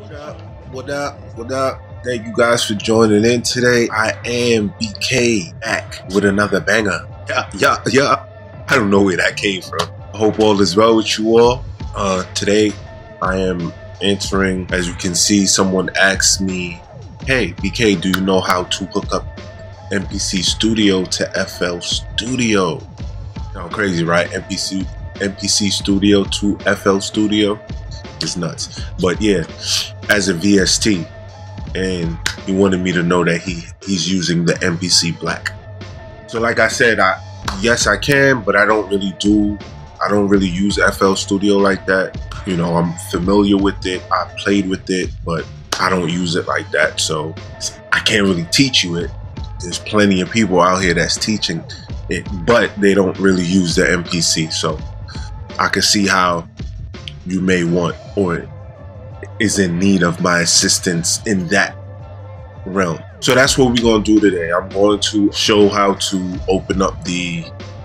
What up? What up? What up? Thank you guys for joining in today. I am BK back with another banger. Yeah. I don't know where that came from. I hope all is well with you all. Today I am answering, as you can see, someone asked me, hey BK, do you know how to hook up MPC Studio to FL Studio? Sound crazy, right? MPC Studio to FL Studio is nuts. But yeah, as a VST, and he wanted me to know that he's using the MPC Black. So like I said, yes I can, but I don't really use FL Studio like that. You know, I'm familiar with it, I played with it, but I don't use it like that, so I can't really teach you it. There's plenty of people out here that's teaching it, but they don't really use the MPC, so I can see how you may want or is in need of my assistance in that realm. So that's what we're going to do today. I'm going to show how to open up the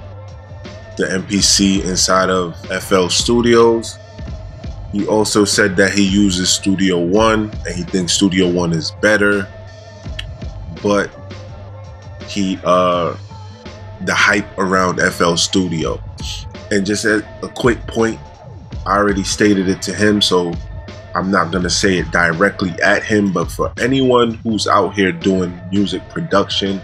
MPC inside of FL Studios. He also said that he uses Studio One and he thinks Studio One is better, but the hype around FL Studio. And just a quick point, I already stated it to him, so I'm not gonna say it directly at him, but for anyone who's out here doing music production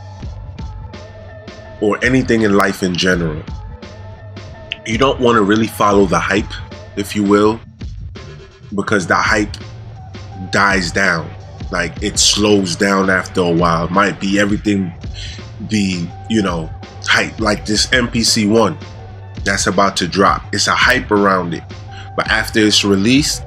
or anything in life in general, you don't want to really follow the hype, if you will, because the hype dies down. Like, it slows down after a while. It might be everything be, you know, hype, like this MPC One that's about to drop. It's a hype around it, but after it's released,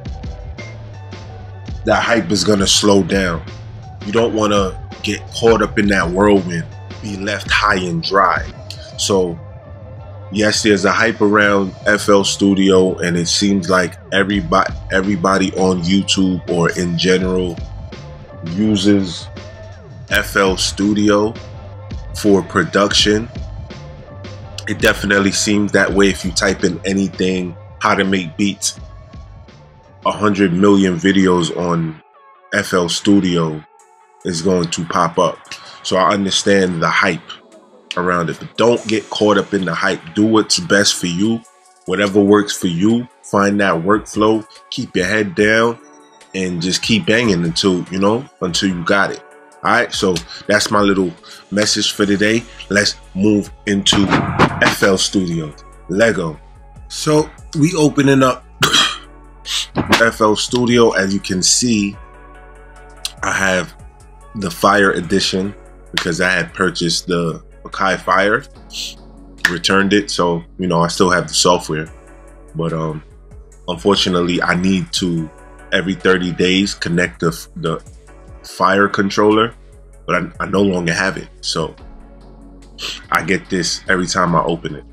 that hype is gonna slow down. You don't want to get caught up in that whirlwind, be left high and dry. So yes, there's a hype around FL Studio, and it seems like everybody on YouTube or in general uses FL Studio for production. It definitely seems that way. If you type in anything, how to make beats, 100 million videos on FL Studio is going to pop up. So I understand the hype around it, but don't get caught up in the hype. Do what's best for you, whatever works for you. Find that workflow, keep your head down, and just keep banging until you got it. All right, so that's my little message for today. Let's move into FL Studio. Lego. So we opening up FL Studio. As you can see, I have the Fire Edition because I had purchased the Akai Fire, returned it, so I still have the software, but unfortunately I need to every 30 days connect the Fire controller, but I no longer have it, so I get this every time I open it.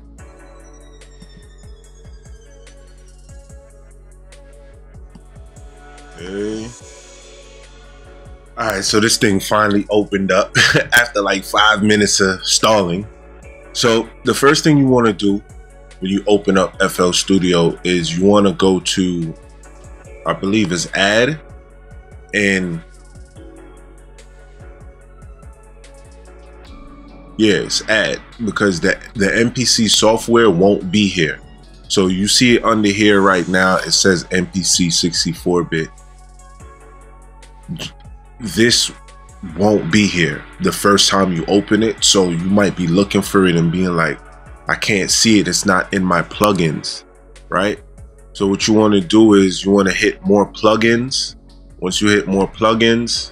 Okay. Alright, so this thing finally opened up after like 5 minutes of stalling. So the first thing you want to do when you open up FL Studio is you want to go to, I believe it's Add, and yes, Add, because the MPC software won't be here. So you see it under here right now, it says MPC 64-bit. This won't be here the first time you open it, so you might be looking for it and being like, I can't see it, it's not in my plugins, right? So what you want to do is you want to hit more plugins. Once you hit more plugins,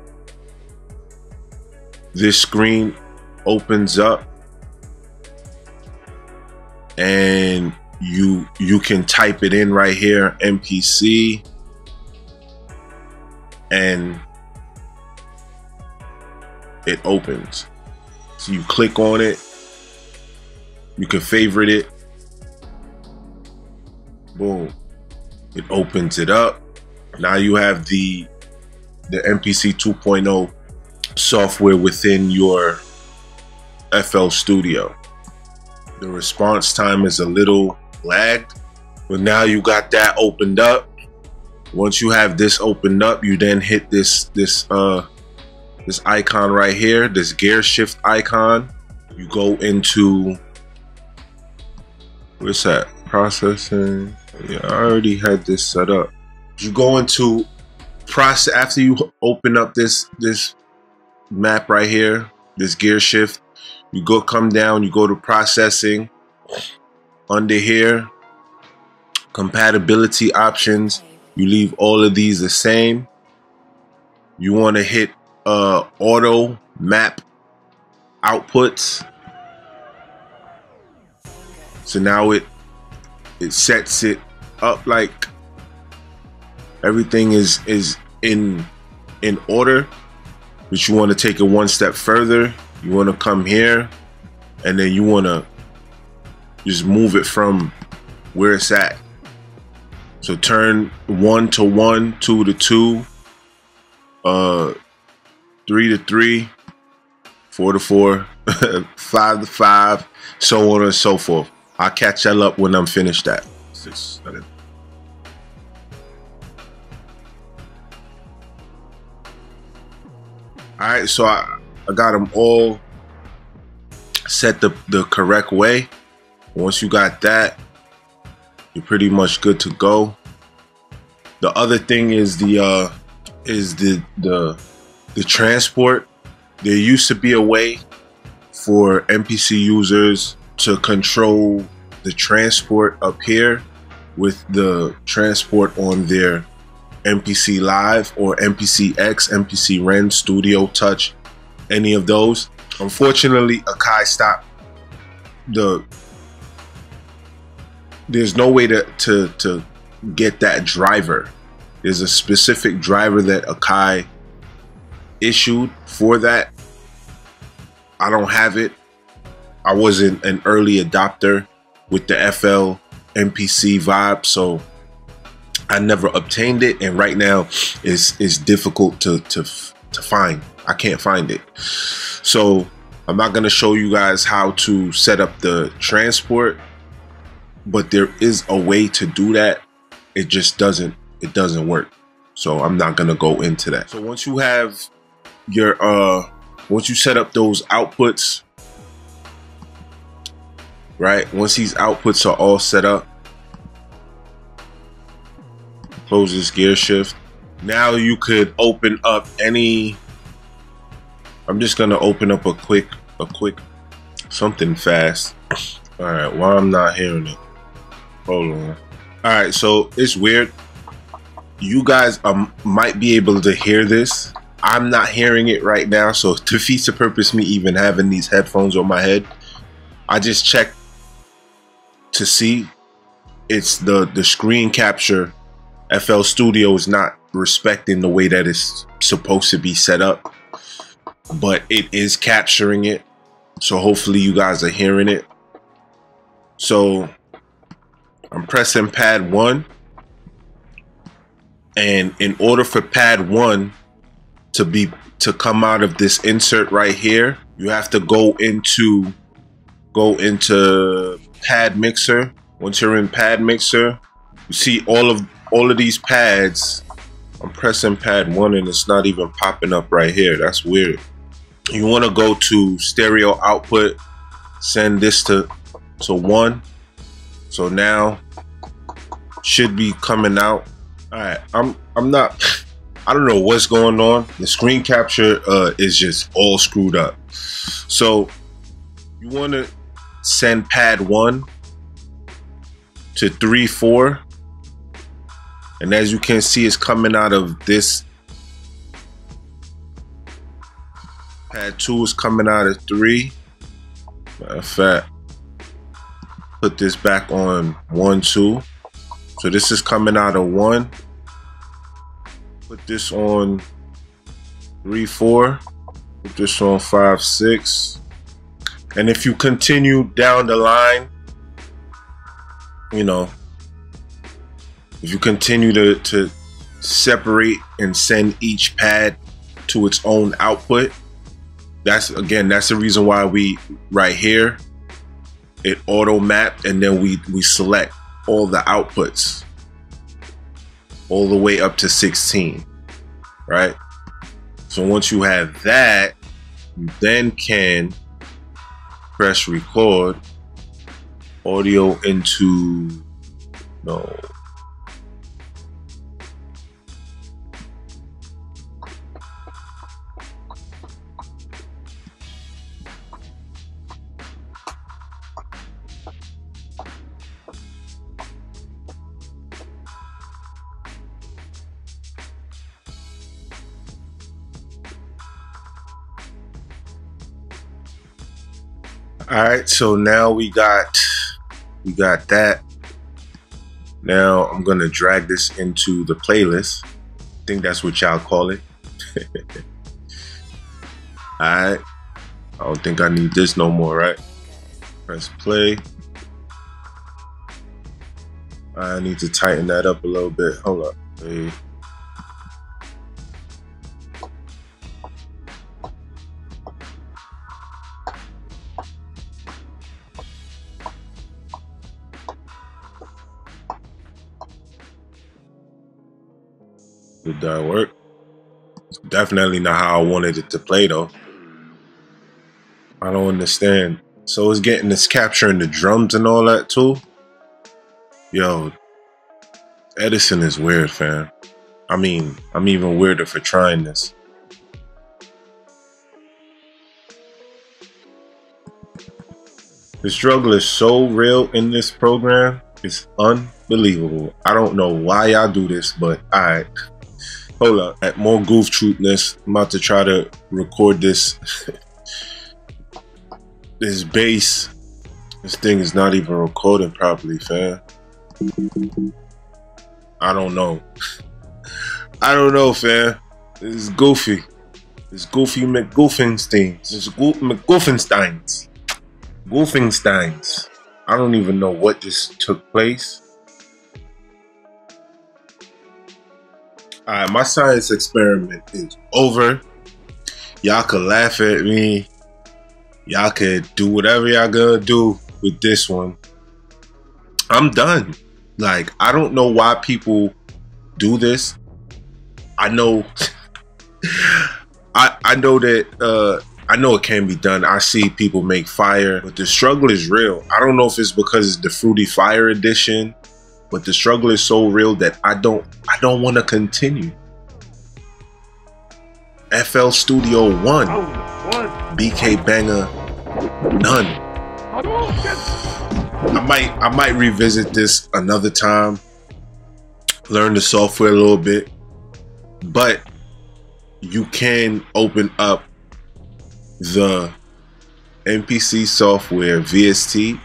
this screen opens up and you can type it in right here, MPC, and it opens. So you click on it, you can favorite it, boom, it opens it up. Now you have the MPC 2.0 software within your FL Studio. The response time is a little lagged, but now you got that opened up. Once you have this opened up, you then hit this icon right here, this gear shift icon. You go into, what's that? Processing. Yeah, I already had this set up. You go into process after you open up this map right here, this gear shift. You come down, you go to processing. Under here, compatibility options, you leave all of these the same. You want to hit auto map outputs. So now it sets it up like everything is in order. But you want to take it one step further. You want to come here, and then you want to just move it from where it's at. So turn 1 to 1, 2 to 2, 3 to 3, 4 to 4, 5 to 5, so on and so forth. I'll catch y'all up when I'm finished that. 6, 7. All right, so I got them all set the correct way. Once you got that, you're pretty much good to go. The other thing is the transport. There used to be a way for NPC users to control the transport up here with the transport on their NPC Live or NPC X, NPC Ren, Studio, Touch, any of those. Unfortunately, Akai stopped there's no way to get that driver. There's a specific driver that Akai issued for that. I don't have it. I wasn't an early adopter with the FL NPC vibe, so I never obtained it, and right now it's difficult to find. I can't find it. So I'm not gonna show you guys how to set up the transport, but there is a way to do that. It just doesn't work. So I'm not gonna go into that. So once you have your once you set up those outputs, right? Once these outputs are all set up, close this gear shift. Now you could open up any, I'm just gonna open up a quick something fast. All right, why I'm not hearing it? Hold on. All right, so it's weird. You guys might be able to hear this. I'm not hearing it right now, so it defeats the purpose me even having these headphones on my head. I just checked to see it's the screen capture. FL Studio is not respecting the way that it's supposed to be set up, but it is capturing it. So hopefully you guys are hearing it. So I'm pressing pad 1, and in order for pad 1 to come out of this insert right here, you have to go into pad mixer. Once you're in pad mixer, you see all of these pads. I'm pressing pad 1 and it's not even popping up right here. That's weird. You want to go to stereo output, send this to 1. So now should be coming out. All right, I don't know what's going on. The screen capture is just all screwed up. So you want to send pad 1 to 3, 4. And as you can see, it's coming out of this. Pad 2 is coming out of 3. Matter of fact, put this back on 1, 2. So this is coming out of 1. Put this on 3, 4. Put this on 5, 6. And if you continue down the line, you know, if you continue to separate and send each pad to its own output, that's the reason why we right here it auto mapped, and then we select all the outputs. all the way up to 16, right? So once you have that, you then can press record audio into no. All right, so now we got that. Now I'm gonna drag this into the playlist. I think that's what y'all call it. All right, I don't think I need this no more, right? Press play. I need to tighten that up a little bit. Hold up. Hey. Did that work? Definitely not how I wanted it to play though. I don't understand. So it's capturing the drums and all that too? Yo, Edison is weird, fam. I mean, I'm even weirder for trying this. The struggle is so real in this program. It's unbelievable. I don't know why y'all do this, but alright. Hold up. At more goof truthness, I'm about to try to record this. This bass. This thing is not even recording properly, fam. I don't know. I don't know, fam. This is goofy. It's Goofy McGoofensteins. It's McGoofensteins. Goofensteins. I don't even know what just took place. Alright, my science experiment is over. Y'all could laugh at me. Y'all could do whatever y'all gonna do with this one. I'm done. Like, I don't know why people do this. I know I know that I know it can be done. I see people make fire, but the struggle is real. I don't know if it's because it's the Fruity Fire edition, but the struggle is so real that I don't want to continue. FL Studio 1, BK Banger none. I might revisit this another time, learn the software a little bit, but you can open up the MPC software VST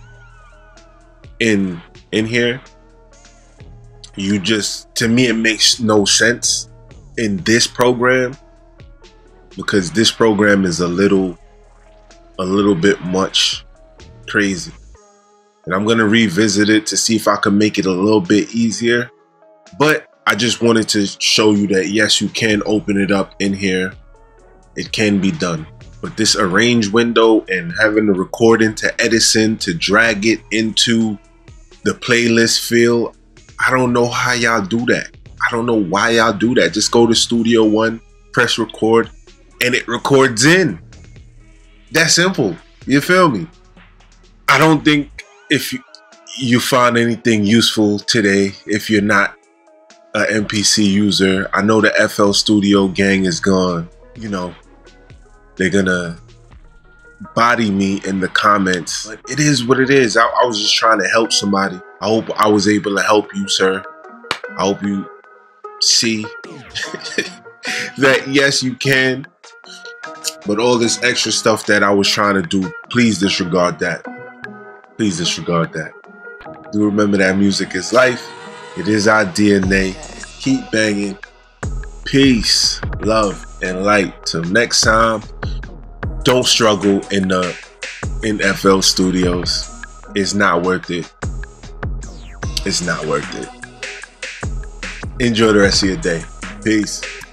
in here. You just, to me, it makes no sense in this program, because this program is a little bit much crazy. And I'm gonna revisit it to see if I can make it a little bit easier. But I just wanted to show you that yes, you can open it up in here. It can be done. But this arrange window and having the recording to Edison to drag it into the playlist field, I don't know how y'all do that. I don't know why y'all do that. Just go to Studio One, press record, and it records in. That simple. You feel me? I don't think if you find anything useful today, if you're not an MPC user. I know the FL Studio gang is gone. You know, they're gonna body me in the comments, but it is what it is. I was just trying to help somebody. I hope I was able to help you, sir. I hope you see that yes, you can. But all this extra stuff that I was trying to do, please disregard that. Please disregard that. Do remember that music is life. It is our DNA. Keep banging. Peace, love, and light. Till next time, don't struggle in FL Studios. It's not worth it. It's not worth it. Enjoy the rest of your day. Peace.